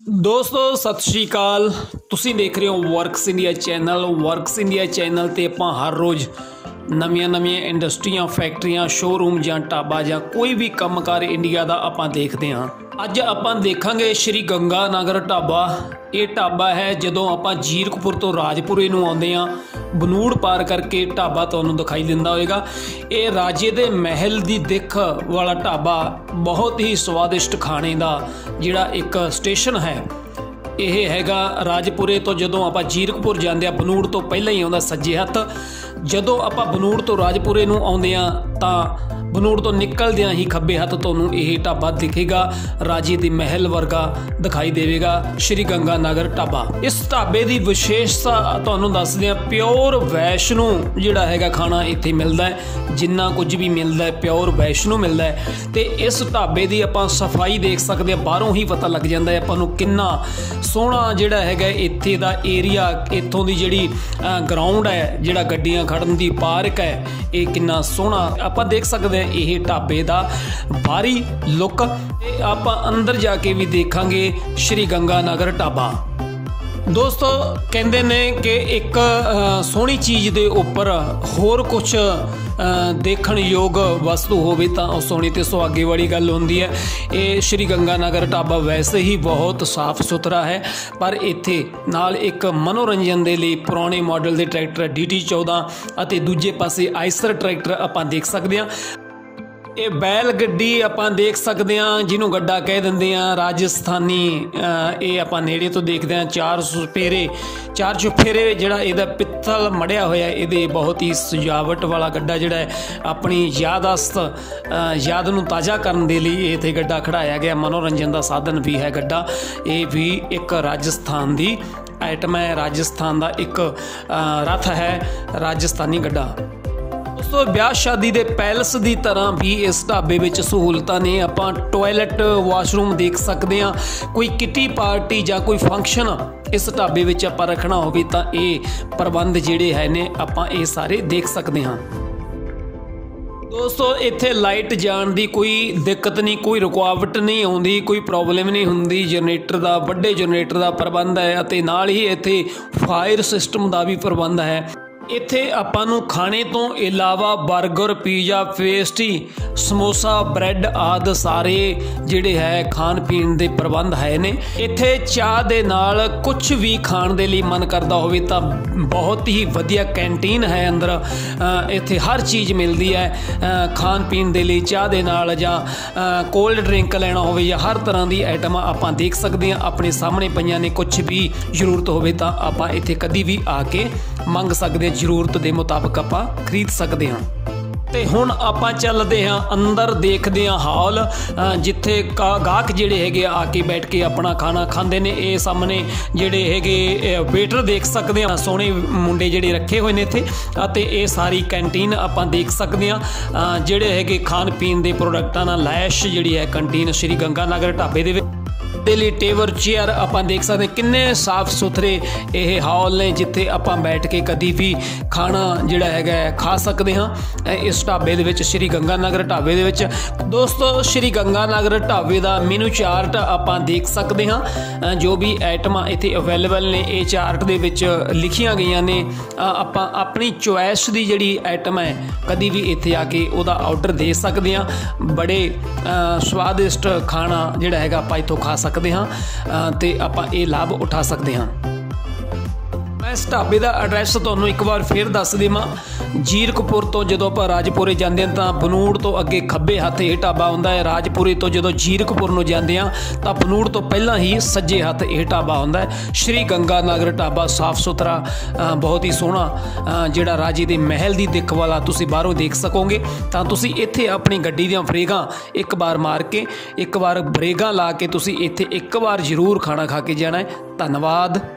ਦੋਸਤੋ ਸਤਿ ਸ਼੍ਰੀ ਅਕਾਲ। ਤੁਸੀਂ ਦੇਖ ਰਹੇ ਹੋ works India channel. Works India channel ਤੇ ਆਪਾਂ ਹਰ ਰੋਜ਼ ਨਵੀਆਂ ਇੰਡਸਟਰੀਆਂ, ਫੈਕਟਰੀਆਂ, ਸ਼ੋਰੂਮ ਜਾਂ ਢਾਬਾ ਜਾਂ ਕੋਈ ਵੀ ਕੰਮਕਾਰ ਇੰਡੀਆ ਦਾ ਆਪਾਂ ਦੇਖਦੇ ਹਾਂ। ਅੱਜ ਆਪਾਂ ਦੇਖਾਂਗੇ ਸ਼੍ਰੀ ਗੰਗਾ ਨਗਰ ਢਾਬਾ। ਇਹ ਢਾਬਾ ਹੈ ਜਦੋਂ ਆਪਾਂ ਜੀਰਕਪੁਰ ਤੋਂ ਰਾਜਪੁਰੇ ਨੂੰ ਆਉਂਦੇ ਹਾਂ, ਬਨੂੜ ਪਾਰ ਕਰਕੇ ਢਾਬਾ ਤੁਹਾਨੂੰ ਦਿਖਾਈ ਦਿੰਦਾ ਹੋਵੇਗਾ। ਇਹ ਰਾਜੇ ਦੇ ਮਹਿਲ ਦੀ ਦਿੱਖ ਵਾਲਾ ਢਾਬਾ, ਬਹੁਤ ਹੀ ਸਵਾਦਿਸ਼ਟ ਖਾਣੇ ਦਾ ਜਿਹੜਾ ਇੱਕ ਸਟੇਸ਼ਨ ਹੈ। ਇਹ ਹੈਗਾ ਰਾਜਪੁਰੇ ਤੋਂ ਜਦੋਂ ਆਪਾਂ ਜੀਰਕਪੁਰ ਜਾਂਦੇ ਆ, ਬਨੂੜ ਤੋਂ ਪਹਿਲਾਂ ਹੀ ਆਉਂਦਾ ਸੱਜੇ ਹੱਥ। ਜਦੋਂ ਆਪਾਂ ਬਨੂੜ ਤੋਂ ਰਾਜਪੁਰੇ ਨੂੰ ਆਉਂਦੇ ਆ ਤਾਂ ਬਨੂੜ ਤੋਂ ਨਿਕਲਦਿਆਂ ਹੀ ਖੱਬੇ ਹੱਥ ਤੁਹਾਨੂੰ ਇਹ ਢਾਬਾ ਦਿਖੇਗਾ। ਰਾਜੇ ਦੇ ਮਹਿਲ ਵਰਗਾ ਦਿਖਾਈ ਦੇਵੇਗਾ ਸ਼੍ਰੀ ਗੰਗਾ ਨਗਰ ਢਾਬਾ। ਇਸ ਢਾਬੇ ਦੀ ਵਿਸ਼ੇਸ਼ਤਾ ਤੁਹਾਨੂੰ ਦੱਸਦੇ ਆ, ਪਿਓਰ ਵੈਸ਼ਨੂ ਜਿਹੜਾ ਹੈਗਾ ਖਾਣਾ ਇੱਥੇ ਮਿਲਦਾ ਹੈ। ਜਿੰਨਾ ਕੁਝ ਵੀ ਮਿਲਦਾ ਹੈ ਪਿਓਰ ਵੈਸ਼ਨੂ ਮਿਲਦਾ ਹੈ। ਤੇ ਇਸ ਢਾਬੇ ਦੀ ਆਪਾਂ ਸਫਾਈ ਦੇਖ ਸਕਦੇ ਆ, ਬਾਹਰੋਂ ਹੀ ਪਤਾ ਲੱਗ ਜਾਂਦਾ ਹੈ ਆਪਾਂ ਨੂੰ ਕਿੰਨਾ ਸੋਹਣਾ ਜਿਹੜਾ ਹੈਗਾ ਇੱਥੇ ਦਾ ਏਰੀਆ। ਇੱਥੋਂ ਦੀ ਜਿਹੜੀ ਗਰਾਊਂਡ ਹੈ, ਜਿਹੜਾ ਗੱਡੀਆਂ ਖੜਨ ਦੀ ਪਾਰਕ ਹੈ, ਇਹ ਕਿੰਨਾ ਸੋਹਣਾ ਆਪਾਂ ਦੇਖ ਸਕਦੇ ਹਾਂ। ਇਹ ਢਾਬੇ ਦਾ ਬਾਹਰੀ ਲੁੱਕ ਤੇ ਆਪਾਂ ਅੰਦਰ ਜਾ ਕੇ ਵੀ ਦੇਖਾਂਗੇ ਸ਼੍ਰੀ ਗੰਗਾ ਨਗਰ ਢਾਬਾ। ਦੋਸਤੋ ਕਹਿੰਦੇ ਨੇ ਕਿ ਇੱਕ ਸੋਹਣੀ ਚੀਜ਼ ਦੇ ਉੱਪਰ ਹੋਰ ਕੁਝ ਦੇਖਣ ਯੋਗ ਵਸਤੂ ਹੋਵੇ ਤਾਂ ਉਹ ਸੋਹਣੀ ਤੇ ਸੁਹਾਗੇ ਵਾਲੀ ਗੱਲ ਹੁੰਦੀ ਹੈ। ਇਹ ਸ਼੍ਰੀ ਗੰਗਾ ਨਗਰ ਢਾਬਾ ਵੈਸੇ ਹੀ ਬਹੁਤ ਸਾਫ਼ ਸੁਥਰਾ ਹੈ, ਪਰ ਇੱਥੇ ਨਾਲ ਇੱਕ ਮਨੋਰੰਜਨ ਦੇ ਲਈ ਪੁਰਾਣੇ ਮਾਡਲ ਦੇ ਟਰੈਕਟਰ DT14 ਅਤੇ ਦੂਜੇ ਪਾਸੇ ਆਈਸਰ ਟਰੈਕਟਰ ਆਪਾਂ ਦੇਖ ਸਕਦੇ ਹਾਂ। ਇਹ ਬੈਲ ਗੱਡੀ ਆਪਾਂ ਦੇਖ ਸਕਦੇ ਹਾਂ, ਜਿਹਨੂੰ ਗੱਡਾ ਕਹਿ ਦਿੰਦੇ ਆ ਰਾਜਸਥਾਨੀ। ਇਹ ਆਪਾਂ ਨੇੜੇ ਤੋਂ ਦੇਖਦੇ ਹਾਂ। ਚਾਰ ਚੁਫੇਰੇ ਜਿਹੜਾ ਇਹਦਾ ਪਿੱਤਲ ਮੜਿਆ ਹੋਇਆ, ਇਹਦੇ ਬਹੁਤ ਹੀ ਸਜਾਵਟ ਵਾਲਾ ਗੱਡਾ ਜਿਹੜਾ ਹੈ ਆਪਣੀ ਯਾਦ ਨੂੰ ਤਾਜ਼ਾ ਕਰਨ ਦੇ ਲਈ ਇੱਥੇ ਗੱਡਾ ਖੜਾਇਆ ਗਿਆ। ਮਨੋਰੰਜਨ ਦਾ ਸਾਧਨ ਵੀ ਹੈ ਗੱਡਾ। ਇਹ ਵੀ ਇੱਕ ਰਾਜਸਥਾਨ ਦੀ ਆਈਟਮ ਹੈ। ਰਾਜਸਥਾਨ ਦਾ ਇੱਕ ਰੱਥ ਹੈ ਰਾਜਸਥਾਨੀ ਗੱਡਾ। ਦੋਸਤੋ ਵਿਆਹ ਸ਼ਾਦੀ ਦੇ ਪੈਲਸ ਦੀ ਤਰ੍ਹਾਂ ਵੀ ਇਸ ਢਾਬੇ ਵਿੱਚ ਸਹੂਲਤਾਂ ਨੇ। ਆਪਾਂ ਟੋਇਲਟ, ਵਾਸ਼ਰੂਮ ਦੇਖ ਸਕਦੇ ਹਾਂ। ਕੋਈ ਕਿੱਟੀ ਪਾਰਟੀ ਜਾਂ ਕੋਈ ਫੰਕਸ਼ਨ ਇਸ ਢਾਬੇ ਵਿੱਚ ਆਪਾਂ ਰੱਖਣਾ ਹੋਵੇ ਤਾਂ ਇਹ ਪ੍ਰਬੰਧ ਜਿਹੜੇ ਹੈ ਨੇ ਆਪਾਂ ਇਹ ਸਾਰੇ ਦੇਖ ਸਕਦੇ ਹਾਂ। ਦੋਸਤੋ ਇੱਥੇ ਲਾਈਟ ਜਾਣ ਦੀ ਕੋਈ ਦਿੱਕਤ ਨਹੀਂ, ਕੋਈ ਰੁਕਾਵਟ ਨਹੀਂ ਆਉਂਦੀ, ਕੋਈ ਪ੍ਰੋਬਲਮ ਨਹੀਂ ਹੁੰਦੀ। ਜਨਰੇਟਰ ਦਾ, ਵੱਡੇ ਜਨਰੇਟਰ ਦਾ ਪ੍ਰਬੰਧ ਹੈ ਅਤੇ ਨਾਲ ਹੀ ਇੱਥੇ ਫਾਇਰ ਸਿਸਟਮ ਦਾ ਵੀ ਪ੍ਰਬੰਧ ਹੈ। ਇੱਥੇ ਆਪਾਂ ਨੂੰ ਖਾਣੇ ਤੋਂ ਇਲਾਵਾ burger, pizza, pastry, samosa, bread ਆਦਿ ਸਾਰੇ ਜਿਹੜੇ ਹੈ ਖਾਣ ਪੀਣ ਦੇ ਪ੍ਰਬੰਧ ਹੈ ਨੇ। ਇੱਥੇ ਚਾਹ ਦੇ ਨਾਲ ਕੁਝ ਵੀ ਖਾਣ ਦੇ ਲਈ ਮਨ ਕਰਦਾ ਹੋਵੇ ਤਾਂ ਬਹੁਤ ਹੀ ਵਧੀਆ ਕੈਂਟੀਨ ਹੈ ਅੰਦਰ। ਇੱਥੇ ਹਰ ਚੀਜ਼ ਮਿਲਦੀ ਹੈ ਖਾਣ ਪੀਣ ਦੇ ਲਈ। ਚਾਹ ਦੇ ਨਾਲ ਜਾਂ ਕੋਲਡ ਡਰਿੰਕ ਲੈਣਾ ਹੋਵੇ ਜਾਂ ਹਰ ਤਰ੍ਹਾਂ ਦੀ ਆਈਟਮਾਂ ਆਪਾਂ ਦੇਖ ਸਕਦੇ ਹਾਂ। ਆਪਣੇ ਸਾਹਮਣੇ ਪਈਆਂ ਨੇ। ਕੁਝ ਵੀ ਜ਼ਰੂਰਤ ਹੋਵੇ ਤਾਂ ਆਪਾਂ ਇੱਥੇ ਕਦੀ ਵੀ ਆ ਕੇ ਮੰਗ ਸਕਦੇ ਹਾਂ। ਜ਼ਰੂਰਤ ਦੇ ਮੁਤਾਬਕ ਆਪਾਂ ਖਰੀਦ ਸਕਦੇ ਹਾਂ। ਤੇ ਹੁਣ ਆਪਾਂ ਚੱਲਦੇ ਹਾਂ ਅੰਦਰ, ਦੇਖਦੇ ਹਾਂ ਹਾਲ ਜਿੱਥੇ ਗਾਹਕ ਜਿਹੜੇ ਹੈਗੇ ਆ ਕੇ ਬੈਠ ਕੇ ਆਪਣਾ ਖਾਣਾ ਖਾਂਦੇ ਨੇ। ਇਹ ਸਾਹਮਣੇ ਜਿਹੜੇ ਹੈਗੇ ਵੇਟਰ ਦੇਖ ਸਕਦੇ ਹਾਂ, ਸੋਹਣੇ ਮੁੰਡੇ ਜਿਹੜੇ ਰੱਖੇ ਹੋਏ ਨੇ ਇੱਥੇ। ਅਤੇ ਇਹ ਸਾਰੀ ਕੈਂਟੀਨ ਆਪਾਂ ਦੇਖ ਸਕਦੇ ਹਾਂ, ਜਿਹੜੇ ਹੈਗੇ ਖਾਣ ਪੀਣ ਦੇ ਪ੍ਰੋਡਕਟਾਂ ਨਾਲ ਲੈਸ਼ ਜਿਹੜੀ ਹੈ ਕੰਟੀਨ ਸ਼੍ਰੀ ਗੰਗਾ ਨਗਰ ਢਾਬੇ ਦੇ ਵਿੱਚ। ਦੇ ਲਈ ਟੇਬਲ, ਚੇਅਰ ਆਪਾਂ ਦੇਖ ਸਕਦੇ ਕਿੰਨੇ ਸਾਫ਼ ਸੁਥਰੇ ਇਹ ਹਾਲ ਨੇ, ਜਿੱਥੇ ਆਪਾਂ ਬੈਠ ਕੇ ਕਦੀ ਵੀ ਖਾਣਾ ਜਿਹੜਾ ਹੈਗਾ ਖਾ ਸਕਦੇ ਹਾਂ ਇਸ ਢਾਬੇ ਦੇ ਵਿੱਚ, ਸ਼੍ਰੀ ਗੰਗਾ ਨਗਰ ਢਾਬੇ ਦੇ ਵਿੱਚ। ਦੋਸਤੋ ਸ਼੍ਰੀ ਗੰਗਾ ਨਗਰ ਢਾਬੇ ਦਾ ਮੈਨੂ ਚਾਰਟ ਆਪਾਂ ਦੇਖ ਸਕਦੇ ਹਾਂ। ਜੋ ਵੀ ਆਈਟਮਾਂ ਇੱਥੇ ਅਵੇਲੇਬਲ ਨੇ ਇਹ ਚਾਰਟ ਦੇ ਵਿੱਚ ਲਿਖੀਆਂ ਗਈਆਂ ਨੇ। ਆਪਾਂ ਆਪਣੀ ਚੋਇਸ ਦੀ ਜਿਹੜੀ ਆਈਟਮ ਹੈ ਕਦੀ ਵੀ ਇੱਥੇ ਆ ਕੇ ਉਹਦਾ ਆਰਡਰ ਦੇ ਸਕਦੇ ਹਾਂ। ਬੜੇ ਸਵਾਦਿਸ਼ਟ ਖਾਣਾ ਜਿਹੜਾ ਹੈਗਾ ਆਪਾਂ ਇੱਥੋਂ ਖਾ ਸਕਦੇ ਹਾਂ ਤੇ ਆਪਾਂ ਇਹ ਲਾਭ ਉਠਾ ਸਕਦੇ ਹਾਂ। ਮੈਂ ਇਸ ਢਾਬੇ ਦਾ ਐਡਰੈਸ ਤੁਹਾਨੂੰ ਇੱਕ ਵਾਰ ਫਿਰ ਦੱਸ ਦੇਵਾਂ। ਜੀਰਕਪੁਰ ਤੋਂ ਜਦੋਂ ਆਪਾਂ ਰਾਜਪੁਰੇ ਜਾਂਦੇ ਹਾਂ ਤਾਂ ਬਨੂੜ ਤੋਂ ਅੱਗੇ ਖੱਬੇ ਹੱਥ ਇਹ ਢਾਬਾ ਆਉਂਦਾ ਹੈ। ਰਾਜਪੁਰੇ ਤੋਂ ਜਦੋਂ ਜੀਰਕਪੁਰ ਨੂੰ ਜਾਂਦੇ ਹਾਂ ਤਾਂ ਬਨੂੜ ਤੋਂ ਪਹਿਲਾਂ ਹੀ ਸੱਜੇ ਹੱਥ ਇਹ ਢਾਬਾ ਆਉਂਦਾ ਹੈ। ਸ਼੍ਰੀ ਗੰਗਾ ਨਗਰ ਢਾਬਾ ਸਾਫ਼ ਸੁਥਰਾ, ਬਹੁਤ ਹੀ ਸੋਹਣਾ, ਜਿਹੜਾ ਰਾਜੇ ਦੇ ਮਹਿਲ ਦੀ ਦਿੱਖ ਵਾਲਾ ਤੁਸੀਂ ਬਾਹਰੋਂ ਦੇਖ ਸਕੋਗੇ। ਤਾਂ ਤੁਸੀਂ ਇੱਥੇ ਆਪਣੀ ਗੱਡੀ ਦੀਆਂ ਬ੍ਰੇਕਾਂ ਇੱਕ ਵਾਰ ਮਾਰ ਕੇ, ਇੱਕ ਵਾਰ ਬ੍ਰੇਕਾਂ ਲਾ ਕੇ ਤੁਸੀਂ ਇੱਥੇ ਇੱਕ ਵਾਰ ਜ਼ਰੂਰ ਖਾਣਾ ਖਾ ਕੇ ਜਾਣਾ ਹੈ। ਧੰਨਵਾਦ।